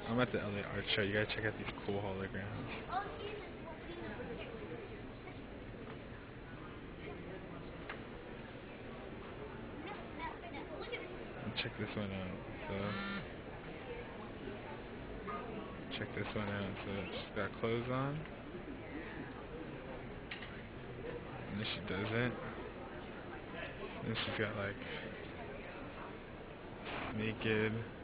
I'm at the LA Art Show. You gotta check out these cool holograms. And check this one out. So, check this one out. So she's got clothes on, and then she doesn't. And she's got like naked.